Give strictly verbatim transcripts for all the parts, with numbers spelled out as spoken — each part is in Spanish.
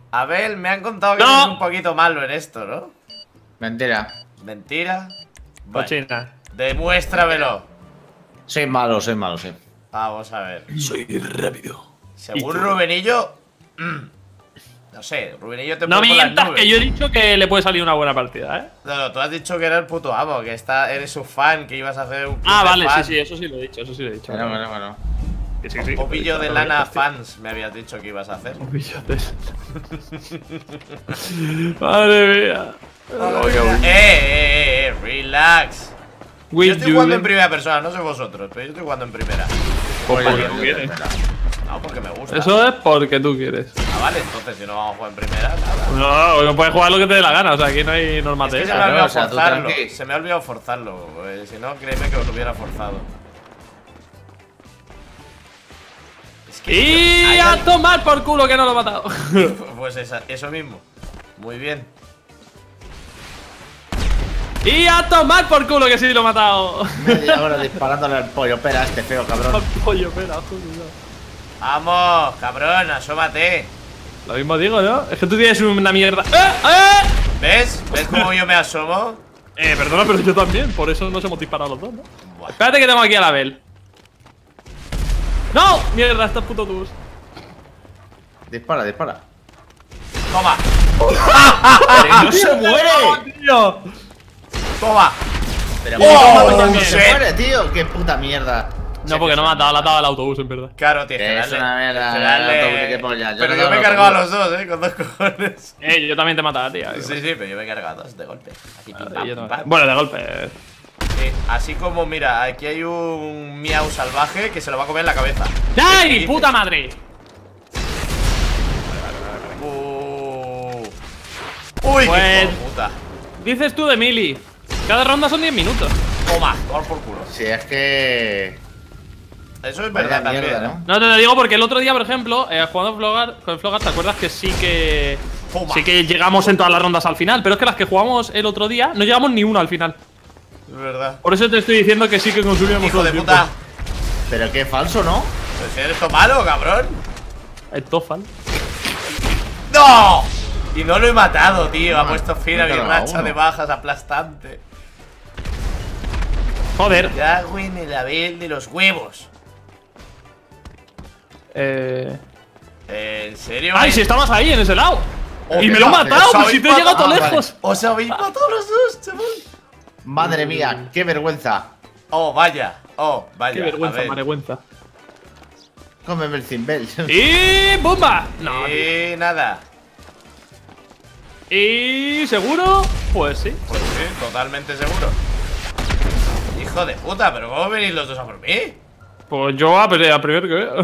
Abel, me han contado que No. eres un poquito malo en esto, ¿no? Mentira. ¿Mentira? Bueno, Cochina. demuéstramelo. Soy malo, soy malo, sí. Vamos a ver. Soy rápido. Según Rubenillo... mm, no sé, Rubenillo te No pone por las mientas, nubes. que yo he dicho que le puede salir una buena partida, ¿eh? No, no, tú has dicho que era el puto amo, que está, eres su fan, que ibas a hacer un club Ah, de vale, sí, fan. sí, eso sí lo he dicho, eso sí lo he dicho. Bueno, bueno, bueno. Que sí, sí, Un pillo de lo he lana dicho, tío. fans me habías dicho que ibas a hacer. Un pillo de... Madre mía. Eh, eh, eh, relax. Will Yo estoy jugando en Julen. primera persona, no sé vosotros, pero yo estoy jugando en primera. Porque Oye, tú yo- quieres. No, porque me gusta. Eso es porque tú quieres. Ah, vale, entonces si no vamos a jugar en primera, nada. No, no puedes jugar lo que te dé la gana, o sea, aquí no hay normas Es de que se esas. me ha olvidado o sea, tú forzarlo. tranqui. Se me ha olvidado forzarlo. eh, Si no, créeme que os lo hubiera forzado. Es que. Y hay a al- tomar por culo que no lo he matado. Pues esa- eso mismo. Muy bien. Y a tomar por culo que sí lo he matado. Media hora disparándole al pollo. Espera, este feo, cabrón. Pollo, espera, joder. Vamos, cabrón, asómate. Lo mismo digo, ¿no? Es que tú tienes una mierda. ¡Eh! ¡Eh! ¿Ves? ¿Ves cómo yo me asomo? Eh, perdona, pero yo también. Por eso nos hemos disparado los dos, ¿no? Buah. Espérate que tengo aquí a la Bel. ¡No! Mierda, estos putos tubos. Dispara, dispara. Toma, ¡Pero no se muere! ¡Tío! toma. Pero Oh, ¿cómo no shit. se muere, tío? ¡Qué puta mierda! No, porque no me ha matado, la ha dado al autobús, en verdad. Claro, tío, Que es una mierda, que darle- el autobús, qué polla, yo Pero no yo me he lo cargado a autobús. los dos, eh, con dos cojones. Eh, yo también te he matado, tío. Sí, sí, pero yo me he cargado a dos de golpe. Aquí, pim, pam, Yo pim, también. pam. Bueno, de golpe. Sí, así como, mira, aquí hay un miau salvaje que se lo va a comer en la cabeza. ¿Qué ¡Ay, dices? puta madre! Uh. Uy, Pues- qué hijo de puta. Dices tú de Mili. Cada ronda son diez minutos. Toma, toma por culo. Si es que. Eso es Vaya verdad también, mierda, ¿no? ¿no? No, te lo digo porque el otro día, por ejemplo, eh, jugando Flogar, con el Flogar, ¿te acuerdas que sí que. Toma. Sí que llegamos en todas las rondas al final? Pero es que las que jugamos el otro día no llegamos ni una al final. Es verdad. Por eso te estoy diciendo que sí que consumíamos Hijo todo de el puta. tiempo. Pero qué falso, ¿no? Pero si eres todo malo, cabrón. El Tofal. ¡No! Y no lo he matado, tío. Ha No, puesto fin no a mi he cargado racha uno. de bajas aplastante. Joder. Cago en el Abel de los huevos. Eh. Eh, ¿En serio? ¡Ay, si estabas ahí, en ese lado! Oh, ¡Y me ¿qué lo he haces? matado! ¿Os ¡Pues habéis si te he llegado matado? tan Ah, vale. lejos! ¡Os habéis matado los dos, chaval! Madre mía, qué vergüenza. Oh, vaya. Oh, vaya. ¡Qué vergüenza, a ver. vergüenza! Cómeme el cimbel. ¡Y bomba! No, tío. Y nada. ¿Y seguro? Pues sí. Pues sí, totalmente seguro. Hijo de puta, pero ¿cómo venís los dos a por mí? Pues yo a, a primero que veo.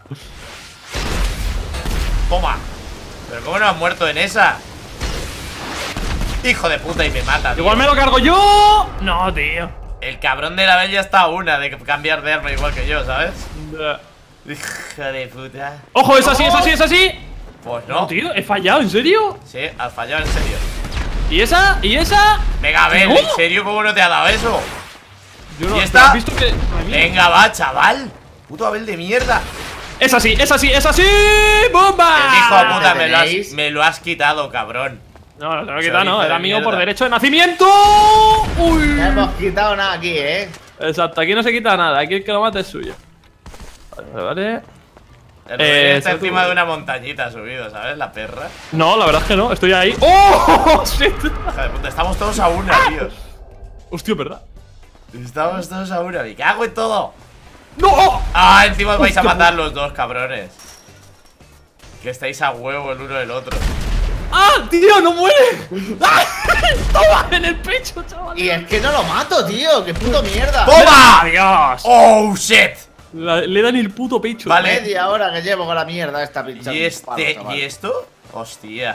Toma. ¿Pero cómo no has muerto en esa? Hijo de puta, y me mata, tío. Igual me lo cargo yo. No, tío. El cabrón de la Bel ya está a una de cambiar de arma igual que yo, ¿sabes? Hijo de puta. Ojo, es así, es así, es así. Pues no. No, tío, he fallado, ¿en serio? Sí, has fallado en serio. ¿Y esa? ¿Y esa? Venga, Abel, ¿No? ¿en serio cómo no te ha dado eso? Yo no, ¿Y esta? ¿has visto que? Madre mía. Venga, va, chaval. Puto Abel de mierda. Es así, es así, es así. ¡Bomba! El hijo de puta me lo, has, ¿tenéis? me lo has quitado, cabrón. No, no te lo he Se quitado, no. dice Era de mío por mierda. derecho de nacimiento. Uy. No hemos quitado nada aquí, ¿eh? Exacto, aquí no se quita nada. Aquí el que lo mate es suyo. Vale, vale. El Eh, Rubén está se encima tuvo. de una montañita subido, ¿sabes? La perra. No, la verdad es que no. Estoy ahí. ¡Oh! ¡Shit! Hija de puta, estamos todos a una, tío. Hostia, ¿verdad? Estamos todos a una, me cago en todo. ¡No! Ah, encima os vais a Hostia, matar los dos, cabrones. Que estáis a huevo el uno del otro. ¡Ah, tío! ¡No muere! ¡Ah! ¡Toma! En el pecho, chaval. Y es que no lo mato, tío. ¡Qué puto mierda! ¡Toma! ¡Adiós! ¡Oh, shit! La- le dan el puto pecho. Vale. Media hora que llevo con la mierda esta pincha. ¿Y este? ¿Y esto? Hostia.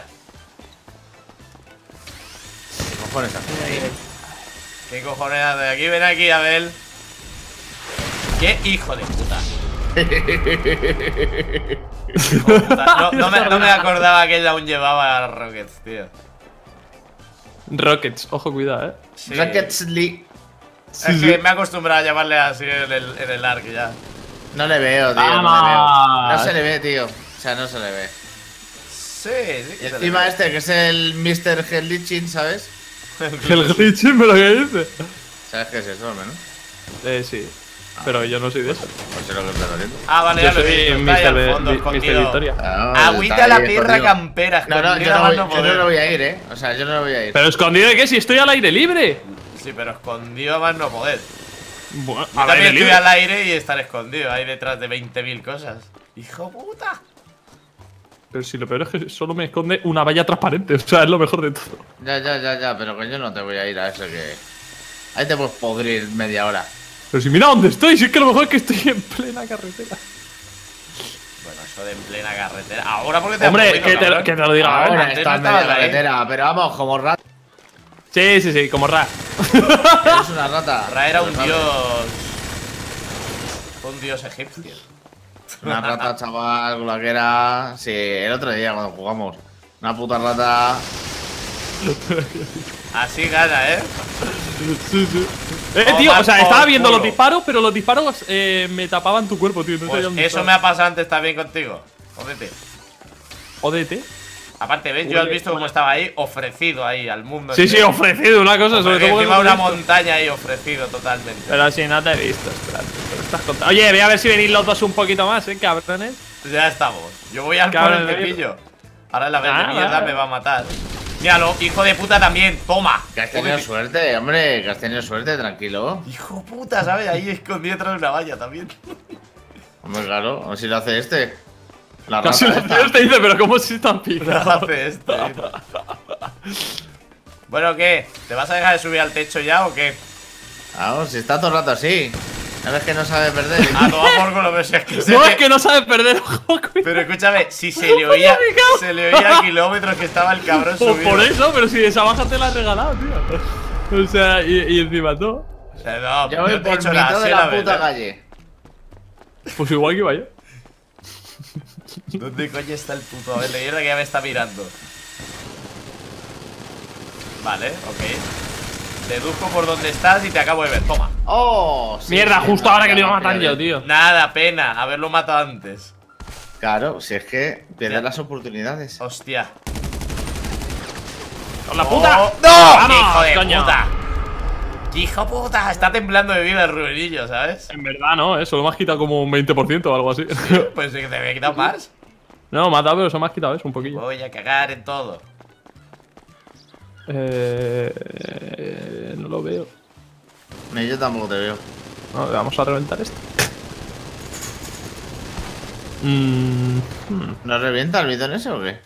¿Qué cojones haces ahí? ¿Qué cojones hace aquí? Ven aquí, Abel. ¿Qué hijo de puta? Hijo de puta. No, no me, no me acordaba que ella aún llevaba Rockets, tío. Rockets, ojo, cuidado, eh. Sí. Rockets League. Es que me he acostumbrado a llamarle así en el, en el arc ya. No le veo, tío. No le veo. ¡Vamos! No se le ve, tío. O sea, no se le ve. Sí, sí. Y encima este, que es el mister Glitching, ¿sabes? El glitching, pero ¿qué dice? ¿Sabes qué es eso, no? Eh, sí. Pero yo no soy de eso. Pues sé lo que estás haciendo. Ah, vale, Yo ya lo he soy visto. Está ahí mister al fondo, Vi- mister escondido. Victoria. Ah, Agüita está la ahí perra escondido. campera. No, no, yo escondida no, más voy, no yo no poder. lo voy a ir, eh. O sea, yo no lo voy a ir. ¿Pero escondido de qué? Si estoy al aire libre. Sí, pero escondido a más no poder. Bueno, Yo al también aire estoy libre. al aire y estar escondido ahí detrás de veinte mil cosas. ¡Hijo puta! Pero si lo peor es que solo me esconde una valla transparente. O sea, es lo mejor de todo. Ya, ya, ya, ya, pero que yo no te voy a ir a ese que. Ahí te puedes podrir media hora. Pero si mira dónde estoy, si es que lo mejor es que estoy en plena carretera. Bueno, eso de en plena carretera. Ahora porque te Hombre, has que movido, te, cabrón. que te lo diga Ahora ahora. antes está no en media estabas ahí. carretera, pero vamos, como rata. Sí, sí, sí, como Ra. Eres una rata. Ra era Lo un sabes. dios. Un dios egipcio. Una rata, chaval, con la que era. Sí, el otro día cuando jugamos. Una puta rata. Así gana, ¿eh? Sí, sí. Eh, Toma tío, o sea, por estaba viendo culo. los disparos, pero los disparos eh, me tapaban tu cuerpo, tío. No Pues sabía dónde eso me estaba. ha pasado antes también contigo. Jódete. Jódete. Aparte, ¿ves? Yo has Huele- visto cómo huele. estaba ahí, ofrecido ahí al mundo. Sí, sí, entero. ofrecido una cosa, sobre todo porque Encima no te he una visto. montaña ahí, ofrecido totalmente. Pero si no te he visto, espérate. ¿Qué me estás contando? Oye, voy a ver si venís los dos un poquito más, eh, cabrones. Ya estamos. Yo voy al por Cabrón, el de cepillo. Ahora la vez Ah, de mierda vale. me va a matar. Míralo, hijo de puta también. Toma. Que has tenido suerte, hombre, que has tenido suerte, tranquilo. Hijo puta, ¿sabes? Ahí escondido detrás de una valla también. Hombre, claro, a ver si lo hace este. La Casi rata los esta. tíos te dice, pero ¿cómo si están No picados? hace esto. ¿eh? Bueno, ¿qué? ¿Te vas a dejar de subir al techo ya o qué? Vamos, si está todo el rato así. ¿Sabes que no sabe perder? A tomar por culo, pero si es que se No, te- es que no sabes perder, ojo, cuidado. Pero escúchame, si se le oía, se le oía a kilómetros que estaba el cabrón Por, subido. por eso, pero si esa baja te la has regalado, tío. O sea, y, y encima todo. O sea, no, Yo voy yo te he por hecho mitad de sé la verdad. puta calle. Pues igual que vaya. ¿Dónde coño está el puto Abel de mierda que ya me está mirando? Vale, ok. Deduzco por dónde estás y te acabo de ver. Toma. Oh, sí, Mierda, sí, justo no, ahora que lo iba a no, matar no, yo, no. tío. Nada, pena, haberlo matado antes. Claro, si es que pierdes Ya. las oportunidades. Hostia. ¡Con la puta! ¡Oh! ¡No! ¡Vamos, ¡Hijo de coño! puta! ¡Hijo puta! Está temblando de vida el Rubenillo, ¿sabes? En verdad, no, eh. Solo me has quitado como un veinte por ciento o algo así. Pues sí que te había quitado más. No, me ha dado, pero se me has quitado eso un poquillo. Voy a cagar en todo. Eh, eh, no lo veo. Ni yo tampoco te veo. No, vamos a reventar esto. Mm, hmm. ¿No revienta el bidón ese o qué?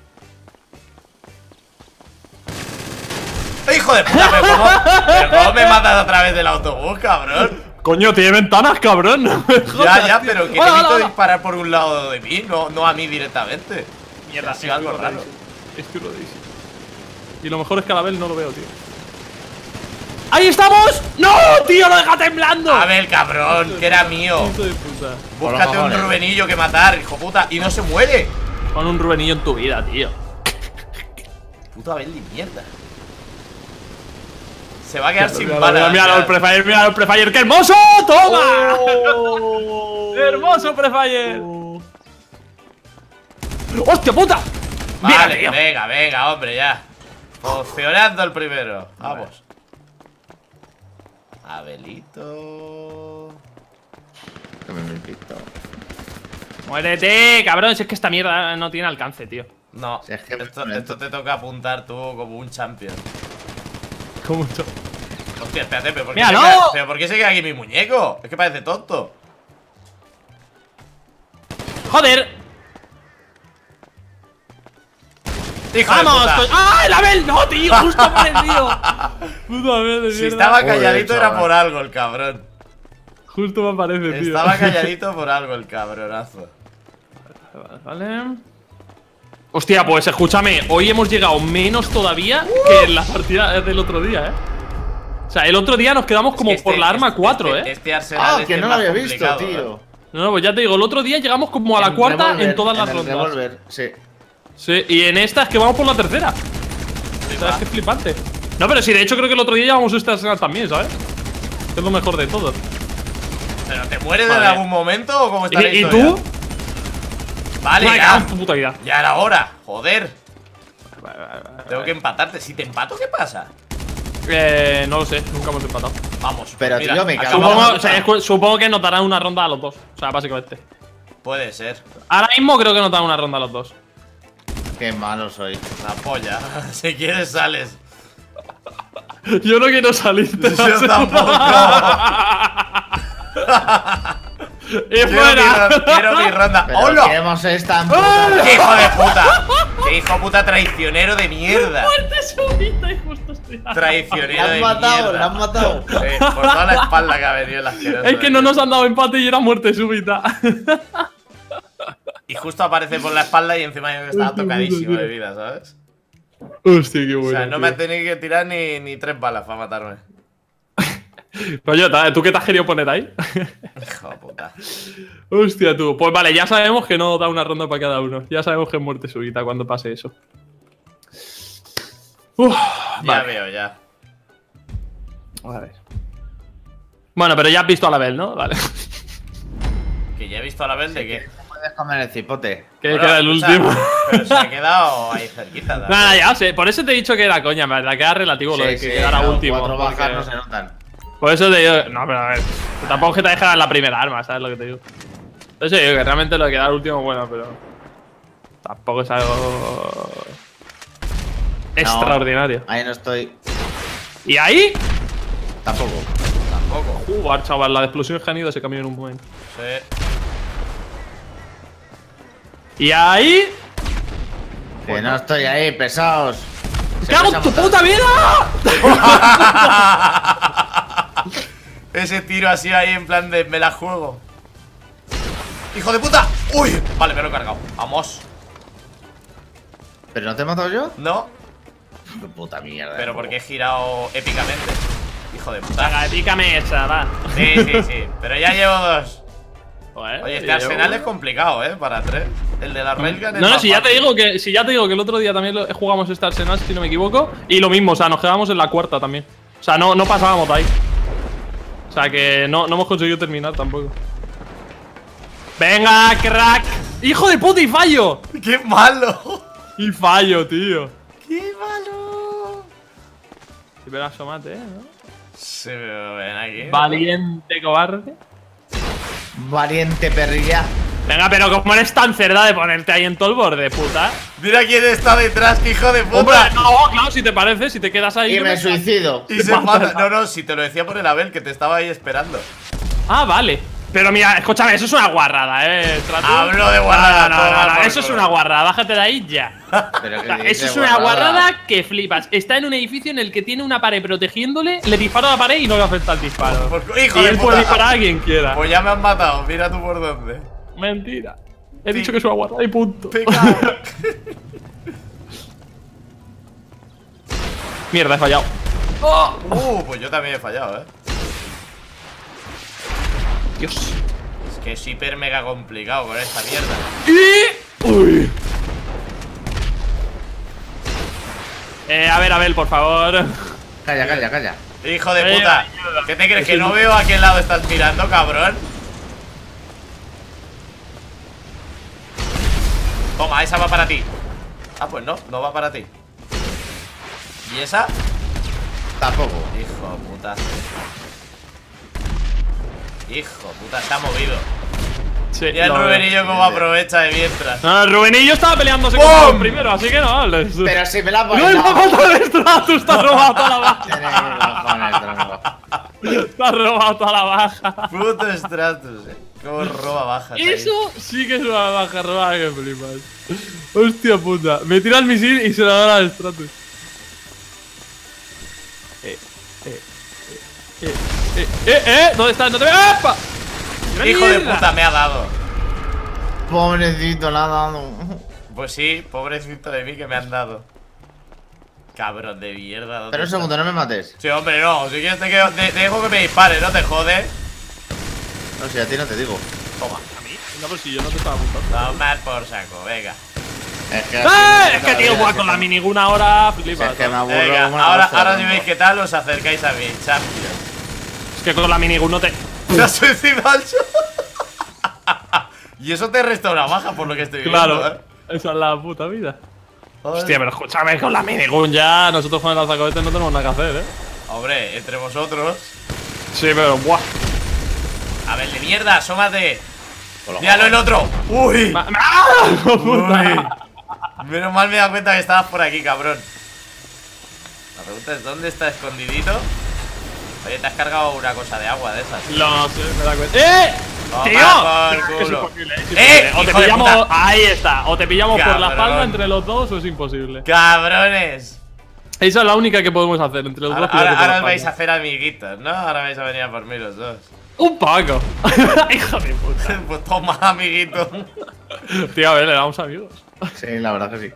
¡Hijo de puta! ¿Pero cómo, pero cómo me matas a través del autobús, cabrón? Coño, tiene ventanas, cabrón. No me Ya, jodas, ya, tío. pero que Hola, te he hola, visto hola. disparar por un lado de mí, no, no a mí directamente. Mierda, Ha sido algo estoy raro. rodadísimo. Estoy rodadísimo. Y lo mejor es que a la vez no lo veo, tío. ¡Ahí estamos! ¡No, tío! ¡Lo deja temblando! A ver, cabrón, que era mío. Hijo de puta. Búscate un cojones. Rubenillo que matar, hijo puta. Y no se muere. Pon un Rubenillo en tu vida, tío. Puta Abel de mierda. Se va a quedar sin Míralo, balas. míralo, el ya. prefire, míralo, el prefire. ¡Qué hermoso! ¡Toma! Oh. ¡Hermoso prefire! ¡Hostia puta! Mira, Vale, tío. venga, venga, hombre, ya. Funcionando el primero. Vamos. Abelito. Que me me pito. Muérete, cabrón. Si es que esta mierda no tiene alcance, tío. No, Si es que esto, me- esto te toca apuntar tú como un champion. Como mucho. Hostia, espérate, pero ¿por qué, ¡Mira, se no! queda, pero ¿por qué se queda aquí mi muñeco? Es que parece tonto. ¡Joder! Hijo de ¡Vamos! puta. co- ¡Ah, el Abel! ¡No, tío! ¡Justo apareció! Puta mierda, Si mierda. estaba Joder, calladito era chaval. por algo el cabrón. Justo me aparece, tío. Estaba calladito por algo el cabronazo. Vale, vale. Hostia, pues escúchame, hoy hemos llegado menos todavía que en la partida del otro día, eh. O sea, el otro día nos quedamos como Es que por este- la arma este- cuatro, este, eh. Este arsenal Ah, es que no lo más había visto, complicado, tío. ¿eh? No, no, pues ya te digo, el otro día llegamos como a la En cuarta revólver, en todas las en el rondas. revólver, sí. Sí, y en esta es que vamos por la tercera. ¿Sabes qué flipante? No, pero sí, de hecho creo que el otro día llevamos este arsenal también, ¿sabes? Que es lo mejor de todo. ¿Pero te mueres Vale. en algún momento o cómo está la ¿Y, y historia? tú? Vale, Me ya. cago en tu puta vida. Ya era hora. Joder. Vale, vale, vale, Tengo que empatarte. Si te empato, ¿qué pasa? Eh, no lo sé, nunca hemos empatado. Vamos. Pero, mira, tío, me cago acabamos- Supongo, o sea, es- supongo que nos darán una ronda a los dos. O sea, básicamente. Puede ser. Ahora mismo creo que nos dan una ronda a los dos. Qué malo soy. La polla. Si quieres, sales. Yo no quiero salir. te lo Yo aseguro. tampoco. ¡Y Quiero mi, fuera! ron- quiero mi ronda. Pero ¡Hola! queremos esta ¡Ah! puta. ¡Qué hijo de puta! ¡Qué hijo de puta traicionero de mierda! ¡Muerte súbita y justo estoy La Traicionero han de matado, mierda. la han matado. Sí, por toda la espalda que ha venido el asqueroso. Es que no nos han dado empate y era muerte súbita. Y justo aparece por la espalda y encima yo que estaba tocadísimo de vida, ¿sabes? Hostia, qué O bueno. sea, no me ha tenido que tirar ni, ni tres balas para matarme. Coño, ¿tú qué te has querido poner ahí? Hijo de puta. Hostia, tú. Pues vale, ya sabemos que no da una ronda para cada uno. Ya sabemos que es muerte súbita cuando pase eso. Uf, Ya vale. veo, ya. A ver. Bueno, pero ya has visto a la Bel, ¿no? Vale. Que ya he visto a la vez de que. Puedes comer el cipote. Que Bueno, queda el escucha, último. Pero se ha quedado ahí cerquita. también. Nada, ya sé. Por eso te he dicho que era coña, en verdad. Queda relativo lo de que Sí, sí, quedara claro, último. Cuatro porque- bajas no se notan. Por eso te digo. No, pero a ver. que tampoco es que te dejan la primera arma, ¿sabes lo que te digo? Entonces digo que realmente lo de quedar último, bueno, pero. Tampoco es algo. Extraordinario. Ahí no estoy. ¿Y ahí? Tampoco. Tampoco. Jugar, chaval. La explosión que han ido se cambió en un momento. Sí. ¿Y ahí? Que no estoy ahí, pesados. Se ¡Cago en pesan tu mucho. puta vida! Ese tiro así ahí en plan de me la juego. ¡Hijo de puta! ¡Uy! Vale, me lo he cargado. Vamos. ¿Pero no te he matado yo? No, Qué puta mierda. pero de porque he juego. girado épicamente. Hijo de puta. Venga, pícame esa, va. Sí, sí, sí. Pero ya llevo dos. Joder, Oye, este yo- arsenal es complicado, ¿eh? Para tres. El de la railgun es No, no, más si ya te fácil. digo que si ya te digo que el otro día también lo- jugamos este Arsenal, si no me equivoco, y lo mismo, o sea, nos quedamos en la cuarta también. O sea, no, no pasábamos de ahí. O sea, que no, no hemos conseguido terminar tampoco. ¡Venga, crack! ¡Hijo de puta y fallo! ¡Qué malo! Y fallo, tío. ¡Qué malo! Si verás asomate, eh, ¿no? Se me ven aquí. Valiente cobarde. Valiente perrilla. Venga, pero como eres tan cerda de ponerte ahí en todo el borde, puta. Mira quién está detrás, que hijo de Hombre, puta. no, claro, si te parece, si te quedas ahí. Y yo me suicido. Y se mata. No, no, si te lo decía por el Abel, que te estaba ahí esperando. Ah, vale. Pero mira, escúchame, eso es una guarrada, eh. Trato- Hablo de guarrada, No, no, no, toma no, por eso es culo. una guarrada, bájate de ahí ya. Pero O qué sea, dices, eso es una guarrada que flipas. Está en un edificio en el que tiene una pared protegiéndole, le disparo a la pared y no le afecta el disparo. Por cu- hijo y de él puta. puede disparar a quien quiera. Pues ya me han matado, mira tú por dónde. Mentira. He Sí. dicho que es una guarrada y punto. Pecado. Mierda, he fallado. Uh, pues yo también he fallado, eh. Dios. Es que es hiper mega complicado con esta mierda. Y. Uy. Eh, a ver, Abel, por favor. Calla, calla, calla. Hijo de Eh, puta. ayuda. ¿Qué te crees? Es ¿Que el- no veo a qué lado estás mirando, cabrón? Toma, esa va para ti. Ah, pues no, no va para ti. ¿Y esa? Tampoco. Hijo de puta. Hijo de puta, se ha movido. Sí, Y el lo veo. Rubenillo como aprovecha de mientras. No, Rubenillo estaba peleándose ¡Bum! con el primero, así que no hables. Pero si me la ¡No pones. es la falta de Stratus! ¡Te has robado toda la baja! Tenéis cojones, tronco. ¡Te has robado toda la baja! Puto Stratus, eh. Cómo roba bajas ahí. Eso sí que es una baja robada que flipas. Hostia puta. Me tira el misil y se la da al Stratus. Eh, eh, eh, eh, eh, eh, ¿dónde estás? ¡No te veo! ¡Epa! ¡Mira Hijo de mierda! puta, me ha dado. Pobrecito, la ha dado. Pues sí, pobrecito de mí que me han dado. Cabrón de mierda. ¿dónde Pero un está? segundo, no me mates. Sí, hombre, no. Si quieres te, quedo, te, te dejo que me dispare, no te jode. No, si a ti no te digo. Toma. ¿A mí? No, pues si yo no te estaba apuntando. Tomar por saco, venga. Es que, ¡Eh! Es que tío, guau, con la miniguna ahora flipas. Es que me aburro Venga, como una ahora, cosa, ahora si tronco. veis qué tal, os acercáis a mí, champion. Es que con la minigun no te. ¿Te has suicidado al show? Y eso te resta una baja por lo que estoy viendo, Claro, ¿eh? esa es la puta vida. Hostia, pero escúchame, con la minigun ya. Nosotros con el lanzacohetes no tenemos nada que hacer, eh. Hombre, entre vosotros. Sí, pero buah. A ver, de mierda, asómate. Míralo el otro. Uy. Ma ¡Ah! Uy. Menos mal me he dado cuenta que estabas por aquí, cabrón. La pregunta es, ¿dónde está escondidito? Oye, te has cargado una cosa de agua de esas. No sé, me da cuenta. ¡Eh! Toma ¡Tío! por Es culo. imposible, es ¡Eh! imposible. O te hijo de pillamos. puta. Ahí está. O te pillamos por la Cabrón. espalda entre los dos o es imposible. ¡Cabrones! Esa es la única que podemos hacer entre los Ahora, dos. pillarte ahora, por la ahora os vais a espalda. hacer amiguitos, ¿no? Ahora vais a venir a por mí los dos. Un poco. Hijo de puta. Pues toma, amiguito. Tío, a ver, le damos amigos. Sí, la verdad que sí.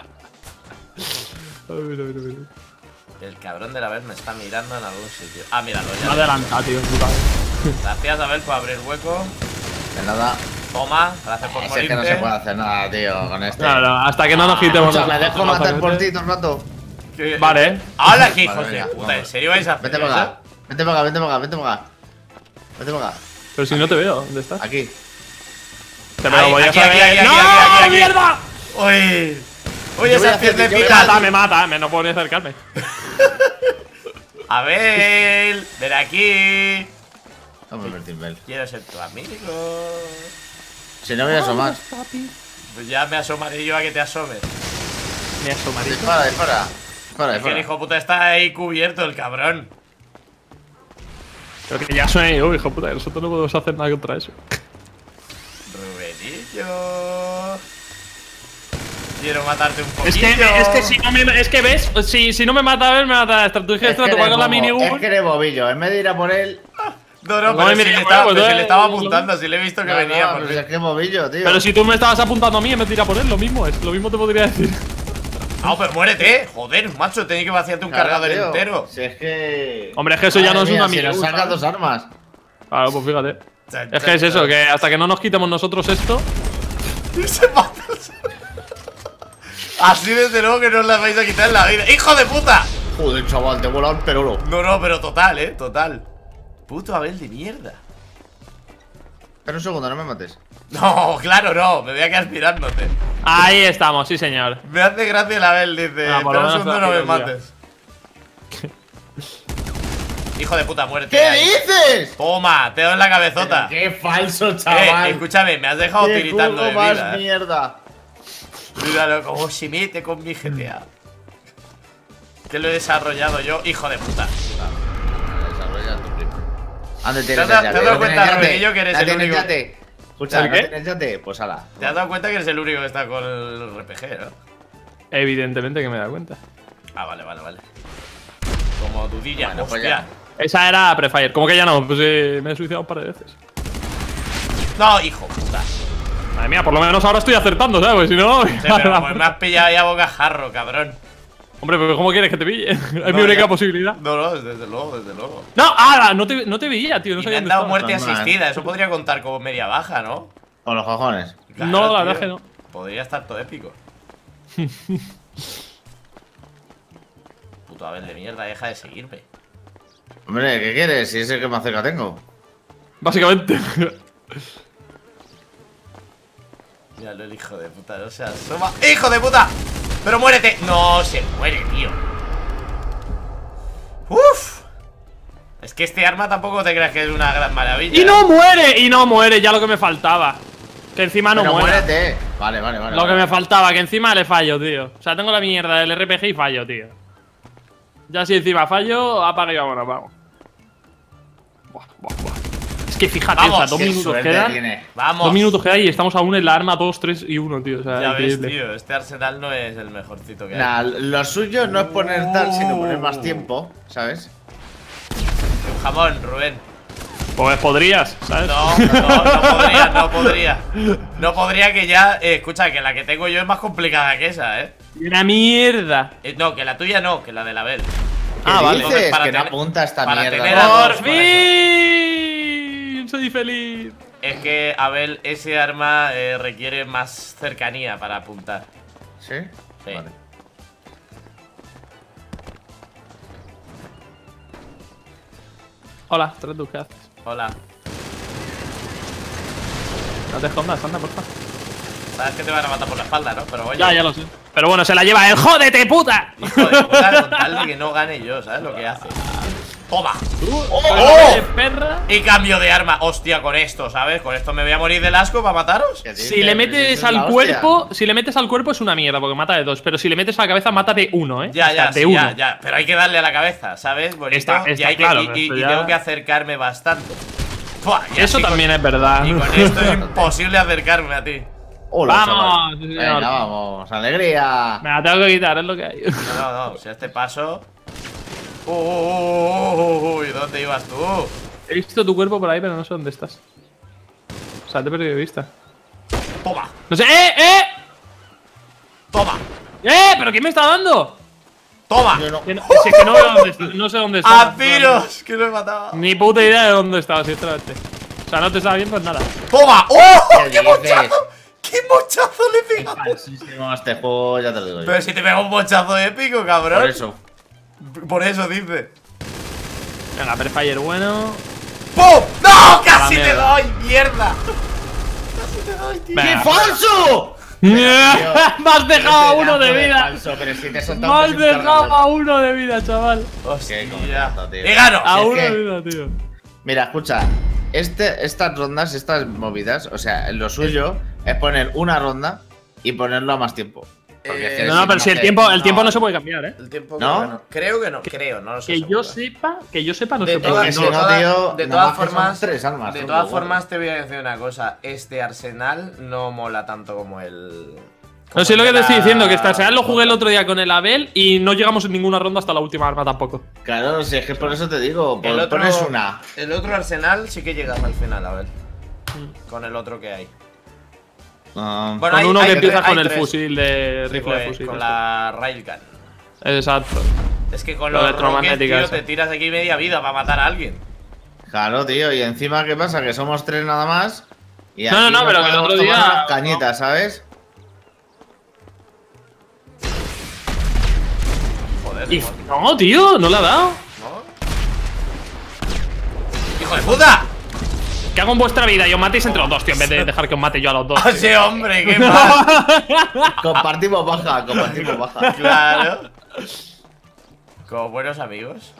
A ver, a ver, a ver. El cabrón de la vez me está mirando en algún sitio. Ah, míralo Me ya. adelanta, tío. Puta. Gracias, Abel, por abrir hueco. De nada. Toma, gracias por Es morirte. que no se puede hacer nada, tío, con este. No, no, hasta que no nos quitemos. Escucha, me los- dejo los matar por lanzacohetes. ti todo el rato. ¿Qué? Vale. Ahora que hijos Vale, de venga, puta, ¿en vamos. serio vais a hacer Vete para eso? acá. Vete para acá, vete para acá, vete para acá. Vete para acá. Pero si no te veo, ¿dónde estás? Aquí. Te me Ahí, lo voy a aquí, aquí, saber. aquí, aquí, ¡No! aquí, aquí. ¡Mierda! Uy. Oye, Yo voy a esas hacer- yo voy a Me piernecitas. mata, me mata, me no puedo ni acercarme. Abel, ven aquí. Vamos a ver, Timbel. Quiero ser tu amigo. Si no voy a asomar. Pues ya me asomaré yo a que te asomes. Me asomaré. Dispara, dispara. Dispara, Es que el dispara. hijo puta está ahí cubierto, el cabrón. Pero que ya suena yo, hijo puta, que nosotros no podemos hacer nada contra eso. Rubenillo. Quiero matarte un poquito. Es que, es que si no me. Es que ves, si, si no me mata a ver, me mata la estrategia Es que extra, tomar eres con la bobo, minigun. Es que eres bobillo. En vez de ir a por él. No, no, No, pero mira, si le bueno, estaba, pues, pero si eh, le estaba lo- apuntando, si le he visto que No, venía. no, por pero fin. es que es bobillo, tío. Pero si tú me estabas apuntando a mí, me tira por él, lo mismo es. Lo mismo te podría decir. Ah, pero muérete, joder, macho, tenía que vaciarte un Claro, cargador tío. entero. Si es que. Hombre, es que eso ya no es Madre una mía, si minigun, nos saca ¿sabes? dos armas. Claro, pues fíjate. Es que es eso, que hasta que no nos quitemos nosotros esto. Se mata. Así desde luego que no os la vais a quitar en la vida. ¡Hijo de puta! Joder, chaval, te he volado el perolo. No, no, pero total, eh, total. Puto Abel de mierda. Espera un segundo, no me mates. No, claro, no, me voy a quedar mirándote. Ahí estamos, sí, señor. Me hace gracia el Abel, dice. Ah, por lo Espera un menos segundo, no me te ha mates. Hijo de puta, muerte. ¿Qué ahí. dices? Toma, te doy en la cabezota. Qué falso, Eh, chaval. escúchame, me has dejado Qué tiritando juego de más vida. eh. mierda. Míralo como se mete con mi G T A. Que lo he desarrollado yo, hijo de puta. Desarrolla tu primo. ¿Dónde ¿Te tienes has dado- el te has yate? dado ¿No cuenta, tienes yate? Rubenillo, que eres ¿No el tienes único? yate? Escucha, ¿El ¿no qué? tienes yate? Pues ala. ¿Te has dado cuenta que eres el único que está con el R P G, no? Evidentemente que me da cuenta. Ah, vale, vale, vale. Como dudilla, Bueno, pues hostia. ya. Esa era Prefire. ¿Cómo que ya no? Pues eh, me he suicidado un par de veces. No, hijo puta. Madre mía, por lo menos ahora estoy acertando, ¿sabes? Si no. Sí, pero pues me has pillado ya bocajarro, cabrón. Hombre, pero ¿cómo quieres que te pille? Es No, mi única ya. posibilidad. No, no, desde luego, desde luego. No, ah, no te, no te veía, tío. No Y me sabía han dónde dado estabas. muerte Normal. asistida, eso podría contar como media baja, ¿no? Con los cojones. Claro, No, la tío. verdad es que no. Podría estar todo épico. Puto Abel de mierda, deja de seguirme. Hombre, ¿qué quieres? Si es el que más cerca tengo. Básicamente. Míralo, el hijo de puta, no se asoma. ¡Hijo de puta! ¡Pero muérete! No se muere, tío. ¡Uf! Es que este arma tampoco te creas que es una gran maravilla. ¡Y no muere! ¡Y no muere! Ya lo que me faltaba. Que encima no Pero muere. muérete. Vale, vale, vale. Lo que vale. me faltaba, que encima le fallo, tío. O sea, tengo la mierda del R P G y fallo, tío. Ya si encima fallo, apaga y vámonos, vamos. Buah, buah, buah. Es que fíjate, Vamos, o sea, dos Qué minutos suerte quedan. tiene. Vamos. Dos minutos quedan y estamos aún en la arma dos, tres y uno, tío. O sea, Ya ves, increíble. tío, este arsenal no es el mejorcito que hay. Nah, lo suyo no es poner tal, sino poner Uh. más tiempo, ¿sabes? Un jamón, Rubén. Pues podrías, ¿sabes? No, no, no podría, no podría. No podría que ya. Eh, escucha, que la que tengo yo es más complicada que esa, ¿eh? Una mierda. Eh, No, que la tuya no, que la de la Abel. Ah, ¿Qué vale. dices? Entonces, para que no tener- apunta esta para mierda. tener ¿no? a dos, ¡Por por fin! Soy feliz. Es que, Abel, ese arma eh, requiere más cercanía para apuntar. ¿Sí? Sí. Vale. Hola, Tretu, ¿qué haces? Hola. No te escondas, anda, por favor. Sabes que te van a matar por la espalda, ¿no? Pero oye. Ya, ya lo sé. Pero bueno, se la lleva él. ¡Jódete, puta! Hijo de puta, con tal de que no gane yo, ¿sabes lo que hace? ¡Toma! ¡Oh! ¡Oh! Perra. Y cambio de arma. Hostia, con esto, ¿sabes? Con esto me voy a morir del asco para mataros. Si le metes al cuerpo, si le metes al cuerpo es una mierda, porque mata de dos. Pero si le metes a la cabeza, mata de uno, ¿eh? Ya, o sea, ya, de sí, uno. ya, ya. Pero hay que darle a la cabeza, ¿sabes? Bonito. Está- está y hay que- claro, y- pero y- eso y ya- tengo que acercarme bastante. Buah, y Eso así también con- es verdad. Y con esto es imposible acercarme a ti. Hola, Vamos, chaval. sí, señor. Venga, vamos. ¡Alegría! Me la tengo que quitar, es lo que hay. No, no, no. Si a este paso. Uh, uh, uh, uh, uy, ¿dónde ibas tú? He visto tu cuerpo por ahí, pero no sé dónde estás. O sea, te he perdido de vista. Toma, No sé. ¡Eh, eh! toma, ¡Eh! ¿Pero quién me está dando? toma. Yo no. Que no, si es que no veo dónde está. No sé dónde está. ¡A tiros! Que lo he matado. Ni puta idea de dónde estaba, sinceramente. O sea, no te estaba viendo en nada. ¡Toma! ¡Oh! ¿Qué ¡Qué dices? mochazo! ¡Qué mochazo le he pegado! Falsísimo este juego, ya te lo digo yo. Pero si te pega un mochazo épico, cabrón. Por eso. Por eso dice. Venga, Prefire bueno. ¡Pum! ¡No! ¡Casi La te mierda. doy! ¡Mierda! ¡Casi te doy, tío! Venga. ¡Qué falso! Me has dejado a uno de vida. Falso, pero si te he Me soltado has un dejado a uno de vida, chaval. ¡Hostia! coñazo, tío. ¡Y gano! A es uno que- de vida, tío. Mira, escucha. Este, estas rondas, estas movidas, o sea, lo suyo es poner una ronda y ponerlo a más tiempo. Porque es que Eh, No, no, pero si el sé- tiempo, el no. tiempo no se puede cambiar, ¿eh? El tiempo ¿No? que gano. Creo que no, creo, no lo sé. Que yo seguro. sepa, que yo sepa, no De se todas, puede. que de si no, todas- tío, de nada todas más que son formas, tres armas, de son todas dos formas te voy a decir una cosa. Este Arsenal no mola tanto como el. No sé como lo el que de te estoy la- diciendo, que esta Arsenal lo jugué el otro día con el Abel y no llegamos en ninguna ronda hasta la última arma tampoco. Claro, si es que por eso te digo, El pon- otro, pones una. el otro Arsenal sí que llegas al final, a ver. Con el otro que hay. Ah, Bueno, Con hay- uno hay que tres- empieza con hay el tres. fusil de Sí, rifle de pues, fusil. con este. la Railgun. Exacto. Es que con Lo los rockets, electromagnética tío, esa. te tiras aquí media vida para matar a alguien. claro, tío, y encima, ¿qué pasa? Que somos tres nada más. Y No, no, aquí no, pero que el podemos otro tomar día- unas cañitas, ¿sabes? Joder, Y, ¿no? no, tío, no le ha dado. ¡Hijo de puta! ¿Qué hago en vuestra vida? Y os matéis entre los dos, tío, en vez de dejar que os mate yo a los dos. ¡Ah, sí, hombre! ¡Qué mal! Compartimos baja, compartimos baja. Claro. Como buenos amigos.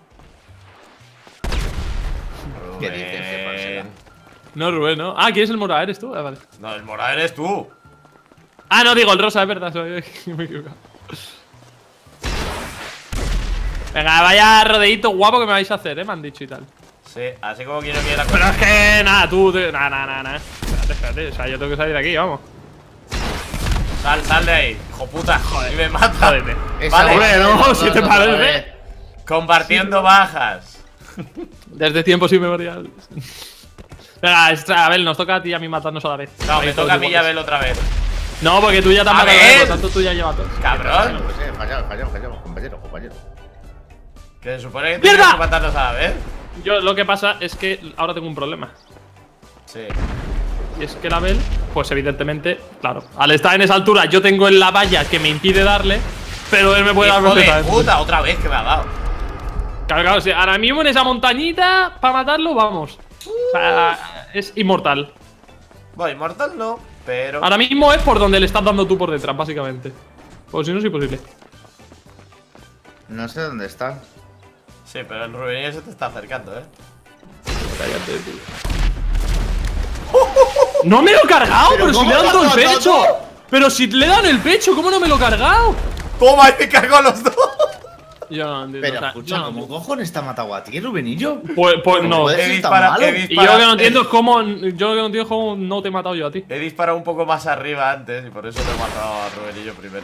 ¿Qué dices, qué falsedad? Rubén. No, Rubén, ¿no? Ah, ¿quién es el mora? ¿Eres tú? Ah, vale. No, el morado eres tú. Ah, no, digo el rosa, es verdad. Soy... me he equivocado. Venga, vaya rodeíto guapo que me vais a hacer, eh, me han dicho y tal. Sí, así como quiero que la Pero cosa. es que, nada, tú, tú- nada, nada, nada, nada. Espérate, espérate, o sea, yo tengo que salir de aquí, vamos. Sal, sal de ahí, hijo puta. Joder. Y me mata. Jódete. Esa Vale. Hombre, no, vez, si te otra parece. vez. Compartiendo bajas. Desde tiempos inmemoriales. Venga, esta- Abel, nos toca a ti y a mí matarnos a la vez. No, Ahí me todos toca a mí y a iguales. Abel otra vez. No, porque tú ya te has matado, Abel. por tanto tú ya llevas dos. Cabrón. Pues, eh, fallamos, fallamos, fallamos, compañero, compañero. Que se supone que ¡Mierda! tienes que matarnos a la vez. Yo lo que pasa es que ahora tengo un problema. Sí. Y es que el Abel, pues evidentemente, claro, al estar en esa altura yo tengo en la valla que me impide darle, pero él me puede dar Hijo de perfectamente. puta, otra vez que me ha dado. Claro, claro, si ahora mismo en esa montañita, para matarlo, vamos. O sea, es inmortal. Bueno, inmortal no, pero. Ahora mismo es por donde le estás dando tú por detrás, básicamente. Pues si no es imposible. No sé dónde está. Sí, pero el Rubén se te está acercando, eh. Cállate, tío. ¡No me lo he cargado! ¿Pero ¡Pero si cómo le he lo dado has el matado? pecho! ¡Pero si le dan el pecho! ¿Cómo no me lo he cargado? ¡Toma! Y me cargo a los dos. Yo no entiendo. Pero o sea, escucha, yo no ¿cómo entiendo. cojones te ha matado a ti, Rubenillo? Pues, pues no. puedes- He Eso está disparado, malo. he Y yo Y yo disparado. lo que no entiendo es cómo. Yo lo que no entiendo es cómo no te he matado yo a ti. He disparado un poco más arriba antes y por eso le he matado a Rubenillo primero.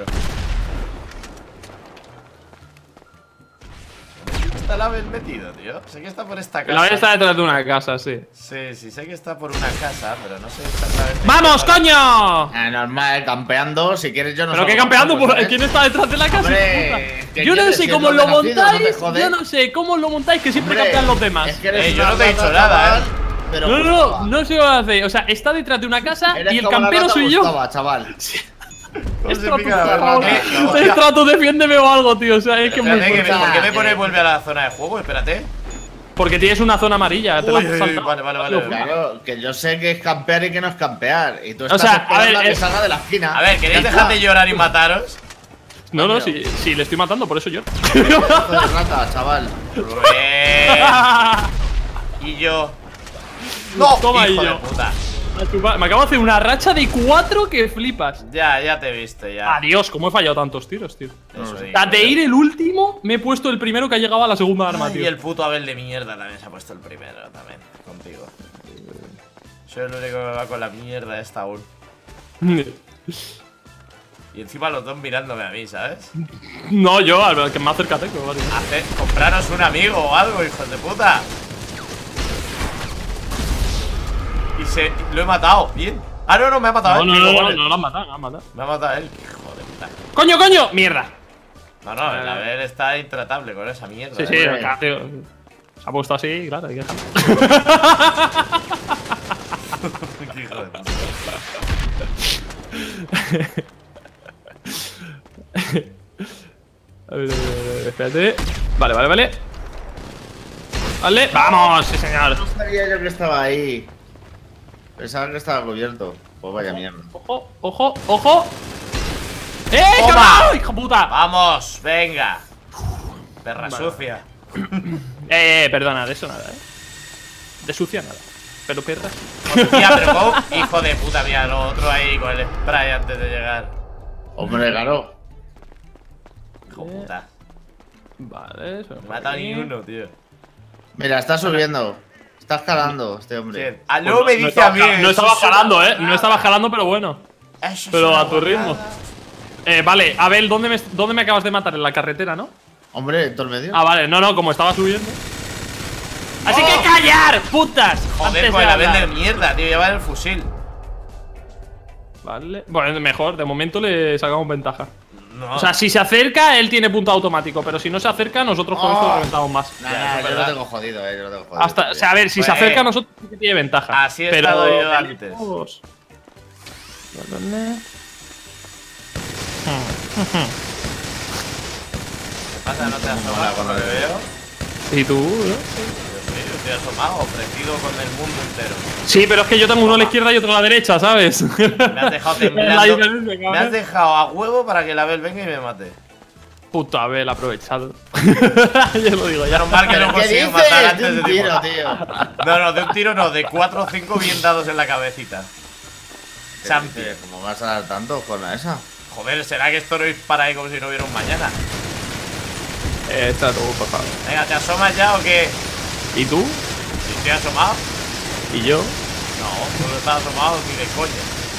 Está el Abel metido, tío. Sé que está por esta casa. La vez está detrás de una casa, sí. Sí, sí, sé que está por una casa, pero no sé exactamente. ¡Vamos, coño! Ah, normal, campeando. Si quieres, yo no ¿Pero salgo qué campeando? contigo, ¿Por ¿sabes? ¿Quién está detrás de la casa? Hombre, hijo de ¿qué puta? Yo no quieres sé siendo cómo lo renacido? No me montáis. jode. Yo no sé cómo lo montáis, que siempre Hombre, campean los demás. es que eres Eh, yo una no te he rata, dicho nada, chaval, eh. Pero No, no, Gustavo, no, no sé cómo lo hacéis. O sea, está detrás de una casa eres y el como la campero rata soy yo. Gustavo, chaval. ¿Cómo se Estrato, pica la por verdad? favor. Eh, hostia. Estrato, defiéndeme o algo, tío. O sea, es que es muy Espérate, que me- fuerte. ¿por qué me pone vuelve a la zona de juego? Espérate. Porque tienes una zona amarilla. Te la Uy, has uy, saltado. vale, vale, vale. Claro, que yo sé que es campear y que no es campear. Y tú O estás sea, a esperando a, ver, que es- salga de la esquina. A ver, ¿queréis Ya dejar está. de llorar y mataros? No, no, Coño. si, si le estoy matando, por eso yo. Pedazo de rata, chaval. Rubén. Y yo. ¡No! Toma, hijo y de yo. puta. Me acabo de hacer una racha de cuatro que flipas. Ya, ya te he visto, ya. Adiós, cómo he fallado tantos tiros, tío. Eso No sé. digo, O sea, de ir el último, me he puesto el primero que ha llegado a la segunda arma, Ay, tío. y el puto Abel de mierda también se ha puesto el primero, también, contigo. Soy el único que va con la mierda esta aún. Y encima los dos mirándome a mí, ¿sabes? No, yo, al que más cerca tengo, básicamente. Hacer, compraros un amigo o algo, hijos de puta. Y se. Lo he matado, bien. Ah, no, no, me ha matado No, él. no, qué no, no, cojones. no lo han matado, lo han matado. Me ha matado él, hijo de puta. ¡Coño, coño! ¡Mierda! No, no, el Eh. Abel está intratable con esa mierda. Sí, sí, eh. hombre. claro, tío. Se ha puesto así, claro, hay que dejarlo. Qué hijo de puta. A ver, a ver, a ver, espérate. Vale, vale, vale. Vale, vamos, sí, señor. No sabía yo que estaba ahí. Pensaba que estaba cubierto. Pues vaya mierda. Ojo, ojo, ojo. ¡Eh, Toma. cabrón! ¡Hijo puta! Vamos, venga. Perra Vale. sucia. Eh, eh, perdona, de eso nada, eh. De sucia nada. Pero perra. Hostia, pero ¿cómo? Hijo de puta, mira, lo otro ahí con el spray antes de llegar. Hombre, claro. Hijo de puta. Vale, eso. No me ha matado ni uno, tío. Mira, está subiendo. Está escalando este hombre. ¿Quién? Ah, luego me no dice a mí. estaba- No eso estaba es una jalando, eh. No guarrada. estaba jalando, pero bueno. Eso es Pero una a tu ritmo. guarrada. Eh, vale, Abel, ¿dónde me, ¿dónde me acabas de matar? En la carretera, ¿no? Hombre, todo el medio. Ah, vale, no, no, como estaba subiendo. ¡Así ¡Oh! que callar, putas! Joder, Antes con de el Abel hablar. de mierda, tío. Lleva el fusil. Vale. Bueno, mejor, de momento le sacamos ventaja. No. O sea, si se acerca, él tiene punto automático. Pero si no se acerca, nosotros con Oh. esto lo reventamos más. Nah, Ya, nah, eso es yo lo verdad. tengo jodido, eh. Yo lo tengo jodido. Hasta, o sea, a ver, si se Pues, acerca a eh, nosotros, sí que tiene ventaja. así he pero estado yo de antes. lejos- ¿Qué pasa? ¿No te Mola asomas con por lo lo que de- veo? ¿Y tú? ¿no? Yo sí, yo estoy asomado, ofrecido con el mundo entero. Sí, pero es que yo tengo uno a la izquierda y otro a la derecha, ¿sabes? Me has dejado La temblando. diferencia, Me cabrón. has dejado a huevo para que el Abel venga y me mate. Puta Abel, aprovechado. Yo lo digo ya. Menos mal que ¿Pero no qué consigo dices? matar De antes de un tiro, tiempo. tío. No, no, de un tiro no, de cuatro o cinco bien dados en la cabecita. ¿Qué Champion. dices? ¿Cómo vas a dar tanto con esa? Joder, ¿será que esto no dispara ahí como si no hubiera un mañana? Eh, está todo, por favor. Venga, ¿te asomas ya o qué? ¿Y tú? ¿Si estoy asomado? ¿Y yo? No, no lo estás asomado ni de coña.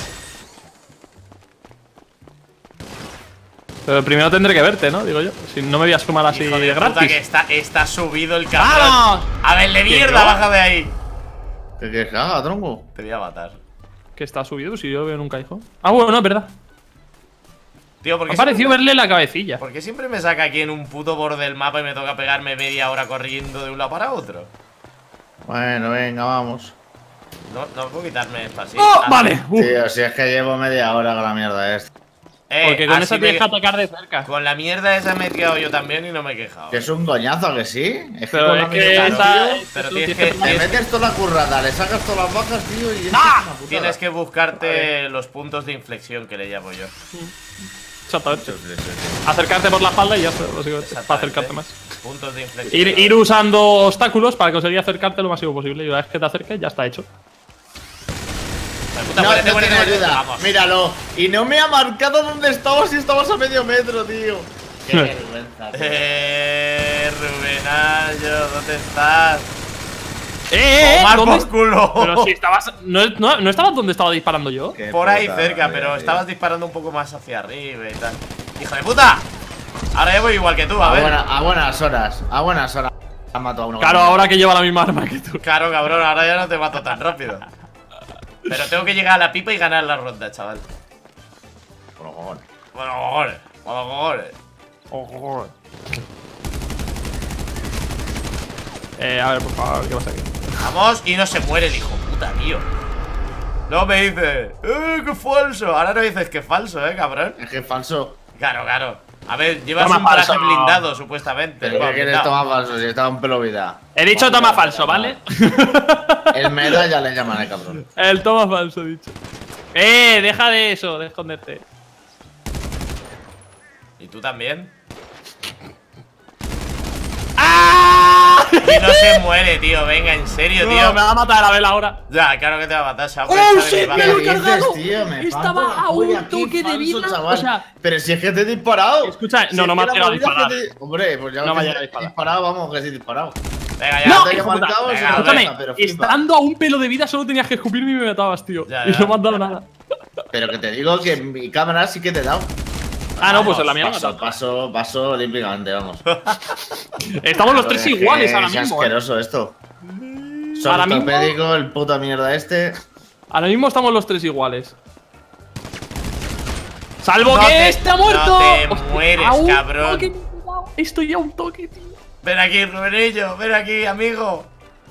Pero primero tendré que verte, ¿no? Digo yo. Si no me voy a sumar así Hijo de puta, gratis. que está, está subido el cabrón. ¡Vamos! A ver, de mierda, yo? baja de ahí. ¿Qué quieres que haga, tronco? Te voy a matar. Que está subido, si yo veo nunca hijo. Ah, bueno, no, es verdad. Tío, Me porque ha parecido verle la cabecilla. ¿Por qué siempre me saca aquí en un puto borde del mapa y me toca pegarme media hora corriendo de un lado para otro? Bueno, venga, vamos. No, no puedo quitarme esto así. ¡Oh! Ah, Vale. Uf. Tío, si es que llevo media hora con la mierda esta. eh, Porque con así esa me- tienes que atacar de cerca. Con la mierda esa me he tirado yo también y no me he quejado. Que es un coñazo, ¿que sí? Es Pero con es la que mierda, esa. tío, pero eso tienes tienes que- poner- Le metes toda la currada, le sacas todas las bajas, tío, y es ¡Ah! una putada. Tienes que buscarte los puntos de inflexión que le llamo yo. Exactamente. Sí, sí, sí. Acercarte por la espalda y ya está, básicamente. Para Exactamente. acercarte más. Puntos de inflexión. Ir, ir usando obstáculos para conseguir acercarte lo máximo posible. Y una vez que te acerques, ya está hecho. Puta, No, muérete, no muérete, tiene muérete. ayuda. Vamos. Míralo. Y no me ha marcado dónde estabas si estabas a medio metro, tío. Qué vergüenza, tío. Eh, Rubenallo, ¿dónde estás? ¡Eh, eh! eh! ¡Tomar ¿Dónde por culo! Pero si estabas. ¿No, no, ¿no estabas donde estaba disparando yo? Qué Por ahí puta cerca, madre, pero tío. estabas disparando un poco más hacia arriba y tal. ¡Hijo de puta! Ahora ya voy igual que tú, a A, ver. buena- a buenas horas, a buenas horas. Ha matado a uno. Claro, con- ahora que lleva la misma arma que tú. Claro, cabrón, ahora ya no te mato tan rápido. Pero tengo que llegar a la pipa y ganar la ronda, chaval. Con los cojones. Bueno, cojones, bueno, cojones. Oh, eh, a ver, por favor, ¿qué pasa aquí? Vamos, y no se muere el hijo puta, tío. Luego me dice, ¡eh, qué falso! Ahora no dices que es falso, eh, cabrón. Es que es falso. Claro, claro. A ver, llevas Toma un traje falso. blindado, supuestamente. Pero Bueno, ¿qué quieres blindado. tomar falso? Si estaba en pelo vida. He dicho toma falso, ¿vale? El medalla le llaman al cabrón. El toma falso, he dicho. Eh, deja de eso, de esconderte. ¿Y tú también? ¡Ah! Y no se muere, tío. Venga, en serio, No, tío. me va a matar a ver ahora. Ya, claro que te va a matar. Se va a ¡Oh, aprovechar de mi shit! baja. Me lo he ¿Qué dices, cargado. tío? Me Estaba parto la a un polla, qué toque de falso, vida, chaval. o sea- Pero si es que te he disparado. Escucha, Si no, es no me que has la llegado a movida es que disparar. te- Hombre, pues ya No me que has llegado a te he disparar. disparado, vamos, que sí he disparado. Venga, ya. ¡No! te he hijo puta. marcado, Venga, sí, Escúchame, venga, pero flipa. estando a un pelo de vida solo tenías que escupirme y me matabas, tío. Ya, Y ya. no me has dado nada. Pero que te digo que en mi cámara sí que te he dado. Ah, no, pues en la mía no me has Paso, dado. paso, paso olímpicamente, vamos. Estamos los Pero tres es que iguales ahora es mismo. eh. asqueroso esto. Ahora Soy mismo- ortopédico, el puta mierda este. Ahora mismo estamos los tres iguales. ¡Salvo No que te- este ha muerto! no te Hostia, mueres, a un cabrón. toque me he dado. Estoy a un toque, tío. Ven aquí, Rubenillo. Ven aquí, amigo.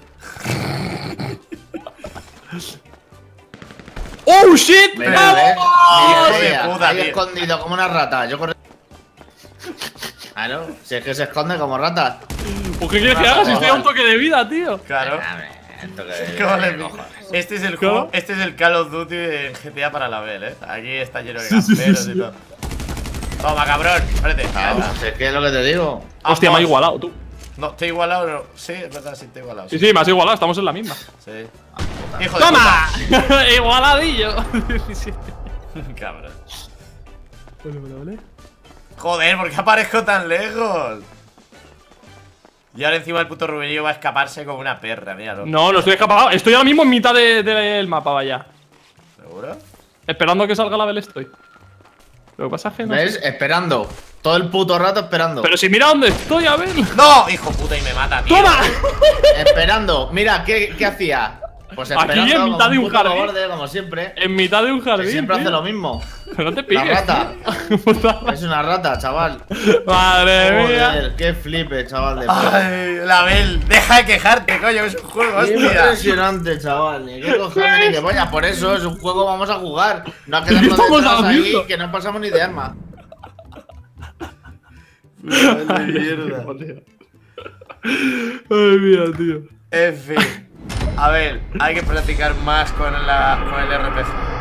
¡Oh, shit! Mira, ¡Vamos! ¿ves? Hijo Mira, de mira, puta, ahí tío. escondido como una rata. Yo corre. Claro, si es que se esconde como rata. ¿Por qué quieres que haga si estoy a un toque de vida, tío? Claro. Esto que- ¿Cómo le- que cojones. Este es el Claro. juego, este es el Call of Duty en G T A para la Bel, eh. Aquí está lleno de Sí, sí, sí, camperos sí. y todo. Toma, cabrón. Espérate. Claro, si es que es lo que te digo. Hostia, me ha Ambos. igualado, tú. No, estoy igualado, no. Sí, es verdad, sí, estoy igualado. Sí, sí, me has igualado, estamos en la misma. Sí. Hijo de ¡Toma! ¡Igualadillo! diecisiete. puta. Cabrón. Vale, vale, vale. Joder, ¿por qué aparezco tan lejos? Y ahora encima el puto Rubenillo va a escaparse como una perra, míralo. No, no estoy escapado. Estoy ahora mismo en mitad de- del mapa, vaya. ¿Seguro? Esperando a que salga la Bel estoy. Lo que pasa es que no ¿Ves? sé. Esperando. Todo el puto rato esperando. Pero si mira dónde estoy, a ver. ¡No! Hijo puta, y me mata, tío. ¡Toma! Esperando. Mira, ¿qué, qué hacía? Pues Aquí esperando en mitad como de un puto jardín. cobarde, como siempre. En mitad de un Que jardín. siempre tío. hace lo mismo. No te piques. rata. tío. Puta Es una rata, chaval. Madre mía. Joder, qué flipe, chaval de puta. Ay, la Bel, deja de quejarte, coño, es un juego, Qué hostia. impresionante, chaval. Ni qué cojones ni qué polla. Por eso es un juego, vamos a jugar. No a quedarnos estamos detrás ahí, haciendo? que no pasamos ni de arma. Ay, mierda. Ay, mira, tío. En fin. A ver, hay que practicar más con, la, con el R P G.